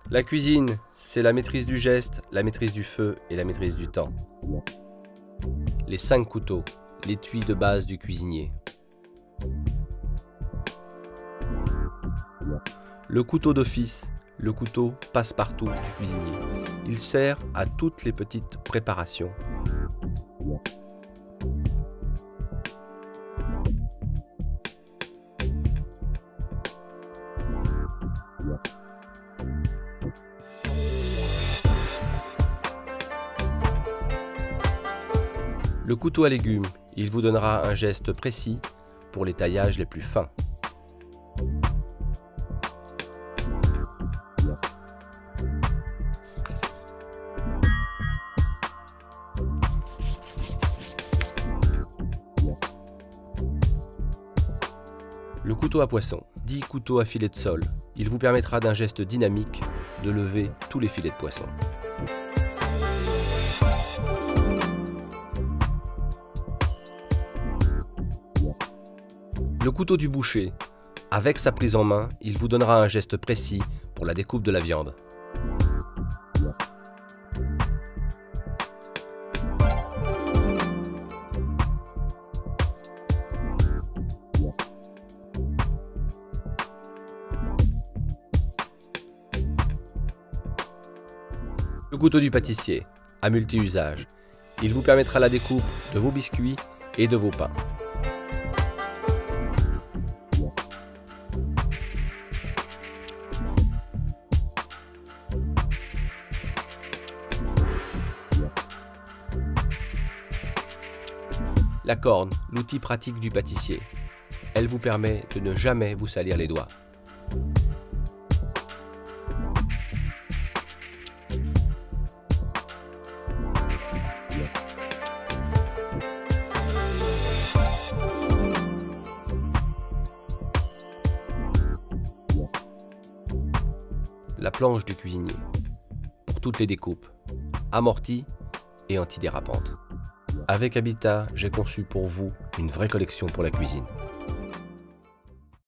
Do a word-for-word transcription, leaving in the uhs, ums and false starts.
La cuisine, c'est la maîtrise du geste, la maîtrise du feu et la maîtrise du temps. Les cinq couteaux, l'étui de base du cuisinier. Le couteau d'office, le couteau passe-partout du cuisinier. Il sert à toutes les petites préparations. Le couteau à légumes, il vous donnera un geste précis pour les taillages les plus fins. Le couteau à poisson, dit couteau à filet de sole, il vous permettra d'un geste dynamique de lever tous les filets de poisson. Le couteau du boucher, avec sa prise en main, il vous donnera un geste précis pour la découpe de la viande. Le couteau du pâtissier, à multi-usage, il vous permettra la découpe de vos biscuits et de vos pains. La corne, l'outil pratique du pâtissier. Elle vous permet de ne jamais vous salir les doigts. La planche du cuisinier, pour toutes les découpes, amortie et antidérapante. Avec Habitat, j'ai conçu pour vous une vraie collection pour la cuisine.